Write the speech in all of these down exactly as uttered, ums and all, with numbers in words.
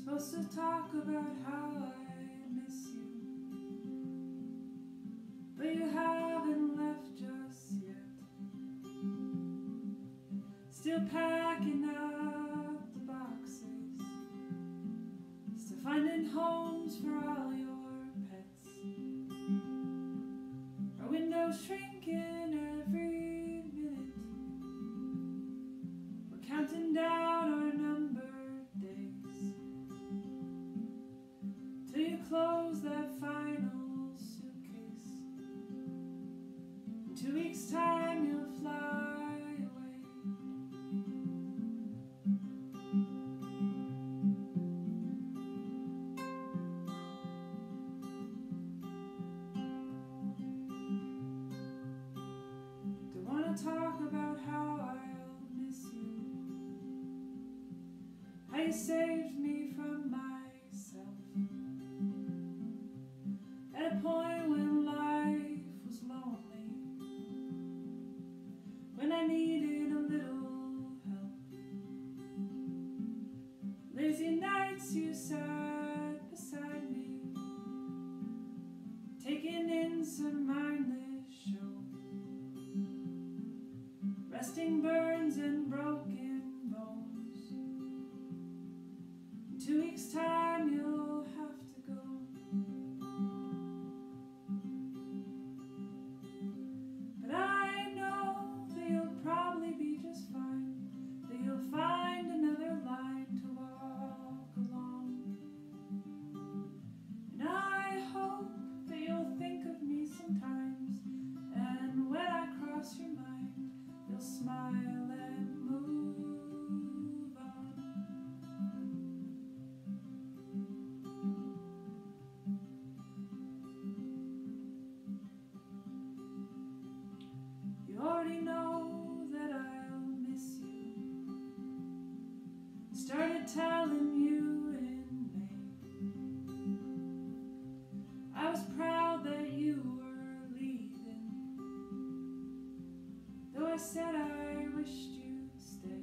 Supposed to talk about how I miss you, but you haven't left just yet. Still packing up the boxes, still finding homes for all your pets. Our windows shrinking every minute. We're counting down our numbered days till you close that final suitcase. In two weeks' time you'll fly away. Don't wanna talk about how I'll miss you, how you saved me from myself at a point when life was lonely, when I needed a little help. Lazy nights you sat beside me, taking in some mindless show, resting burns and broken bones. In two weeks' time you'll have to go. But I know that you'll probably be just fine, that you'll find another line to walk along. And I hope that you'll think of me sometimes, and when I cross your mind, you'll smile and move on. You already know that I'll miss you. Started telling you in May. I was proud that you were leaving, though I said I wished you'd stay.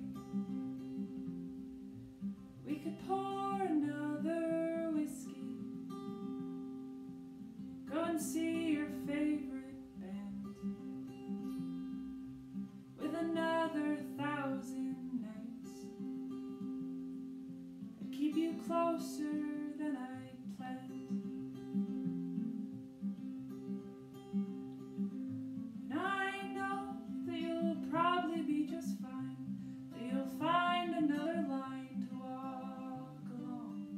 We could pour another whiskey, go and see your favorite band, with another thousand nights. I'd keep you closer than I'd planned. And I know that you'll probably be just fine, that you'll find another line to walk along.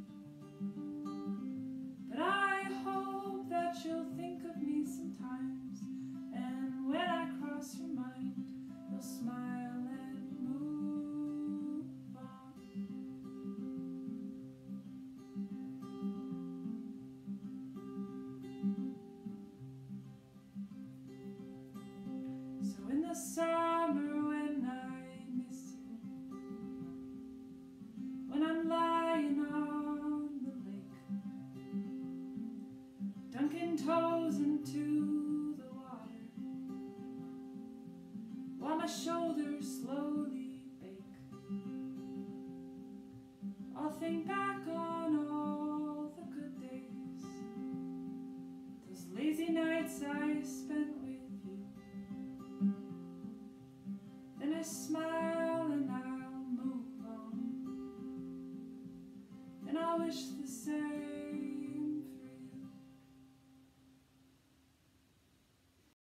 But I hope that you'll think of me sometimes, and when I cross your mind, you'll smile and move on. So in the summer when I miss you, when I'm lying on the lake, dunking toes into the water, while my shoulders slowly bake, I'll think back on all the good days, those lazy nights I spent with you. Then I smile and I'll move on, and I'll wish the same